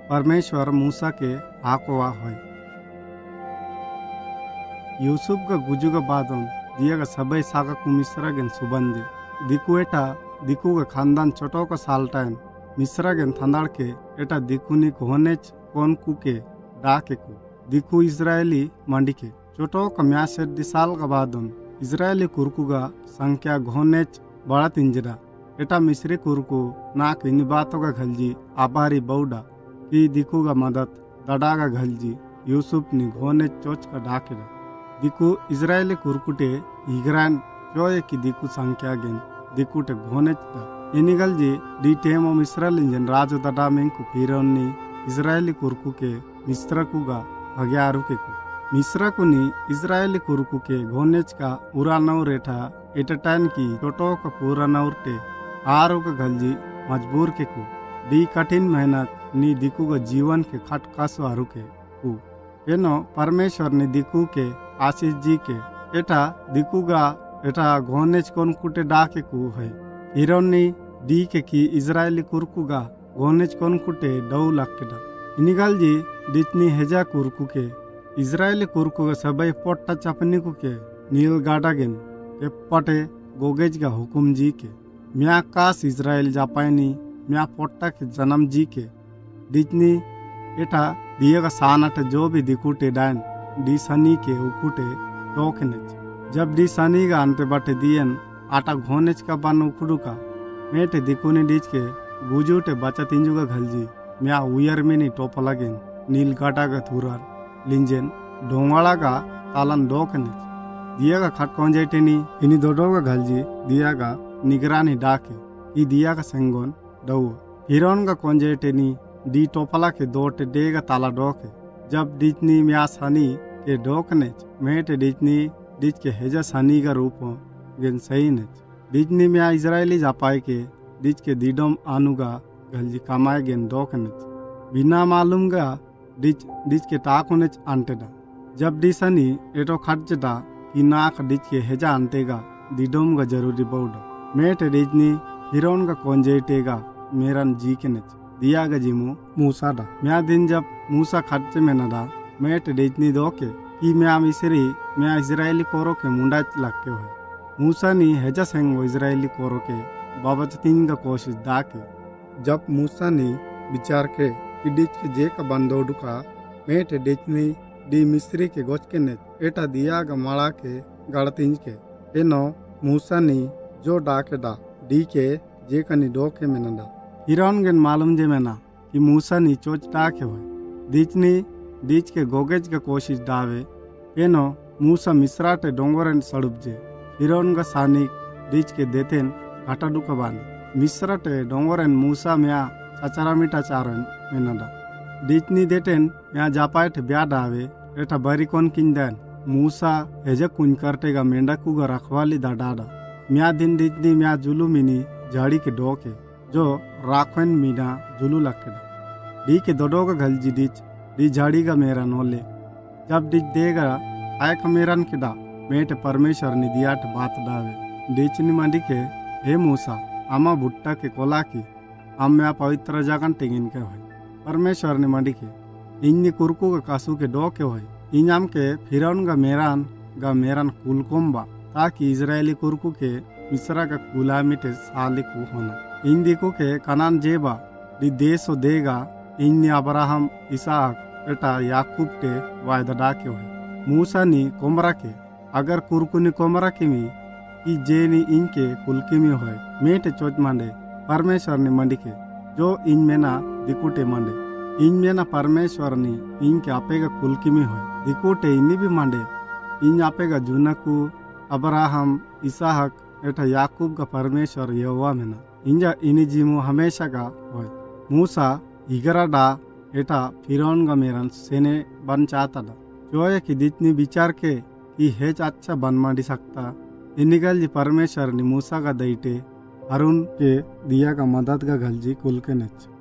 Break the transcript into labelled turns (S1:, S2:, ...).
S1: परमेश्वर मूसा के हाकवा है। यूसुफ का गुजुगा बादन दिया का सबे सागा को मिस्रा गेन सुबंदे दिकु एटा दिकु का खानदान छोटो का साल टाइम मिस्रा गेन थंदाड़ के एटा दिकुनी कोहनेच कौन कुके डाके को दिकु इजरायली मंडी के छोटो का म्यासे दिसाल का बादन इजरायली कुरकुगा संख्या घोनेच बड़ा तिंजरा एटा मिस्री कुरकु नाक इन बातों का घलजी आबारी बौडा की दिकु का मदद दडा का घलजी यूसुफ नि घोने चोच का डाके दिकु इजरायली कुरकुटे इगरान चोये की दिकु संख्या गेन दिकुटे घोने इनिगल जी डी टेमो मिस्रल इंजन राजो दडा मेंकु फिरोन्नी इजरायली कुरकु के मिस्रकुगा भग्यारु के को मिस्रकुनी इजरायली कुरकु के घोनेच का उरानौ रेठा एटटान की टोटो का पूरा नौरटे आरो का घलजी मजबूर के को दी कठिन मेहनत नी दिकु का जीवन के खटकासो आरु के को एनो परमेश्वर ने दिकु के आशीष जी के एटा दिकु का एटा घोनेच कोन कुटे डाके को है हिरोनी डी के की इजरायली कुरकु का घोनेच कोन कुटे डौ लक्केडा इनिगल जी डिचनी हेजा कुरकु के इजरायली कुरकु का सबई पोट्टा चपनी को के नील गाडा गेन के पटे गोगेज का हुकुम जी के म्या कास इजराइल जापानी म्या पोट्टा के जन्म जी के डिचनी एटा दिए का सानट जो भी दिकुटे डान डी सनी के उकुटे टोकनेच जब डी सनी का अंते बटे दियन आटा घोनेच का बन उकुडू का मेटे दिकुनी डीच के गुजूटे बचत इंजू का घलजी म्या उयर में नी टोप लगेन नील गाटा का थुरार लिंजन ढोंगाड़ा का तालन डोकनेच दिया का खट कौंजेटेनी इनी दोडो का घलजी दिया का निगरानी डाके ई दिया का सेंगोन डौ हिरोन का कौंजेटेनी डी टोपला के दोटे डेगा ताला डोके जब डिचनी म्या सनी के डोकनेच मेटे डिचनी डिच के हेजा सनी का रूप गेन सही नेच डिचनी म्या इजरायली जापाई के डिच के दीडोम आनुगा घलजी कमाए गेन डोकनेच बिना मालूम गा डिच के टाकुनेच अंटेडा जब डी सनी एटो खटजटा कि नाक डिच के हेजा अंटेगा दीडोम का जरूरी बौडा मेटे डिचनी हिरोन का कौंजेटेगा मेरन जी के नेच दिया गा जिमु मूसा डा म्या दिन जब मूसा खर्चे में नडा मेट डिचनी दो के कि म्या मिसरी म्या इजरायली कोरो के मुंडा लक्के हो मूसा नी हेजा सेंगो इजरायली कोरो के बाबच तीन का कोशिश दा के जब मूसा नी विचार के कि डिच के जे का बंदोडू का मेट डिचनी डी मिस्री के गोच के नेच एटा दिया गा माड़ा के गड़तिंज के एनो मूसा नी जो डाके डा डी के जे कनी डोके में नडा हिरोन गेन मालूम जे मेना कि मूसा नी चोच डाके हुए दिचनी डीच के गोगेज का कोशिश डावे एनो मूसा मिस्राटे डोंगोरन सड़ुप जे हिरोन का सानिक डीच के देतेन घाटाडू का बानी मिस्राटे डोंगोरन मूसा म्या चचरा मीटा चारन में नडा डीचनी देतेन म्या जापाइट ब्या डावे एटा बरी कोन किंदन मूसा हेजा कुन करटेगा मेंढकू का रखवाली दा डाडा म्या दिन डीचनी म्या जुलू मिनी झाड़ी के डोके जो राखवन मीना जुलू लक्केडा डी के दोडो का घलजी डीच डी झाड़ी का मेरा नोले जब डीच देगा आय का मेरन के डा मेट परमेश्वर ने दियाट बात डावे डीचनी मंडी के हे मूसा आमा भुट्टा के कोला की हम म्या पवित्र जगन टेगिन के होई परमेश्वर ने मंडी के इन्नी कुरकू का कासू के डो के होई इनाम के फिरौन का मेरन कुलकोम्बा ताकि इजरायली कुरकू के मिस्रा का गुलामीटे सालिक होना इन दिको के कनान जेबा दी देशो देगा इन अब्राहम इसाक एटा याकूब के वायदा डाके हुए मूसा नी कोमरा के अगर कुरकुनी कोमरा के मी कि जेनी इनके कुलकी में होए मेटे चोच मांडे परमेश्वर ने मंडी के जो इन में ना दिकुटे मांडे इन में ना परमेश्वर ने इनके आपेगा कुलकी में होए दिकुटे इन्हीं भी मांडे इन आपेगा जुनकू अब्राहम इसाक एटा याकूब का परमेश्वर यहोवा में ना इंजा इनी जीमो हमेशा का होय मूसा इगरा डा एटा फिरौन का मेरन सेने बन चाहता डा जोए की जितनी विचार के कि हेच अच्छा बन माडी सकता इनिगल जी परमेश्वर ने मूसा का दैटे अरुण के दिया का मदद का घलजी कुल के नेच